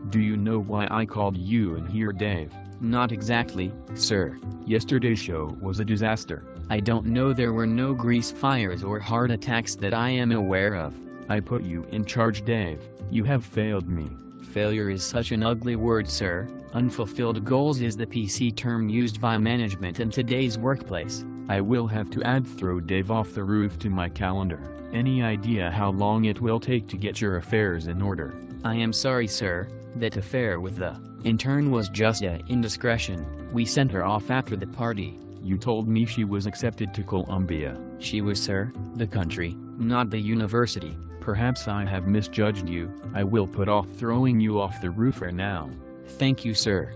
Do you know why I called you in here, Dave? Not exactly, sir. Yesterday's show was a disaster. I don't know, there were no grease fires or heart attacks that I am aware of. I put you in charge, Dave. You have failed me. Failure is such an ugly word, sir. Unfulfilled goals is the PC term used by management in today's workplace. I will have to throw Dave off the roof to my calendar. Any idea how long it will take to get your affairs in order? I am sorry, sir. That affair with the intern was just an indiscretion. We sent her off after the party. You told me she was accepted to Columbia. She was, sir. The country, not the university. Perhaps I have misjudged you. I will put off throwing you off the roof for now. Thank you, sir.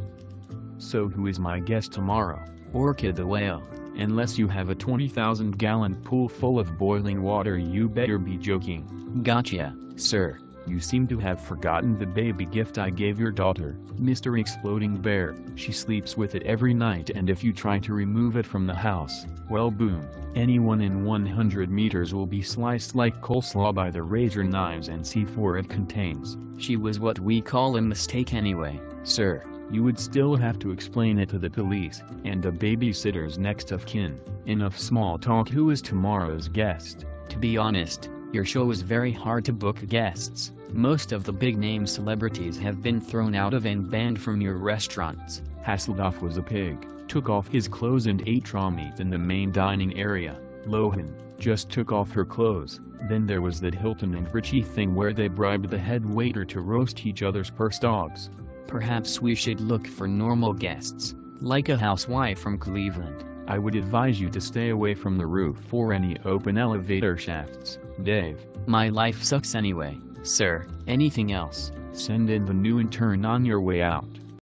So who is my guest tomorrow? Orca the whale. Unless you have a 20,000-gallon pool full of boiling water, you better be joking. Gotcha, sir. You seem to have forgotten the baby gift I gave your daughter, Mr. Exploding Bear. She sleeps with it every night, and if you try to remove it from the house, well, boom. Anyone in 100 meters will be sliced like coleslaw by the razor knives and C4 it contains. She was what we call a mistake anyway, sir. You would still have to explain it to the police and the babysitter's next of kin. Enough small talk. Who is tomorrow's guest? To be honest, your show is very hard to book guests. Most of the big-name celebrities have been thrown out of and banned from your restaurants. Hasselhoff was a pig, took off his clothes and ate raw meat in the main dining area. Lohan just took off her clothes. Then there was that Hilton and Richie thing where they bribed the head waiter to roast each other's purse dogs. Perhaps we should look for normal guests, like a housewife from Cleveland. I would advise you to stay away from the roof or any open elevator shafts, Dave. My life sucks anyway, sir. Anything else? Send in the new intern on your way out.